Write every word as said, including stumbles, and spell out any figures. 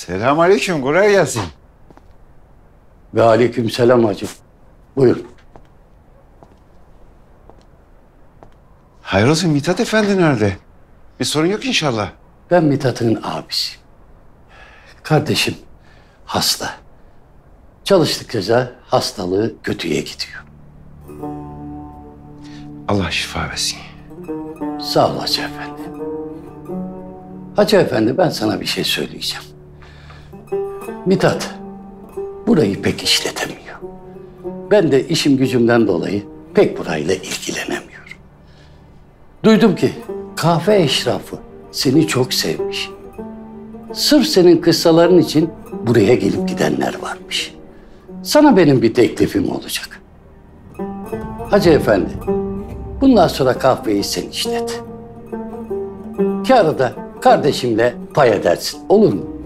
Selamünaleyküm, kolay gelsin. Ve aleykümselam hacı. Buyur. Hayrolsun, Mithat Efendi nerede? Bir sorun yok inşallah. Ben Mithat'ın abisiyim. Kardeşim hasta. Çalıştıkça hastalığı kötüye gidiyor. Allah şifa versin. Sağ ol Hacı Efendi. Hacı Efendi, ben sana bir şey söyleyeceğim. Mithat burayı pek işletemiyor. Ben de işim gücümden dolayı pek burayla ilgilenemiyorum. Duydum ki kahve eşrafı seni çok sevmiş. Sırf senin kıssaların için buraya gelip gidenler varmış. Sana benim bir teklifim olacak. Hacı Efendi, bundan sonra kahveyi sen işlet. Kârı da kardeşimle pay edersin, olur mu?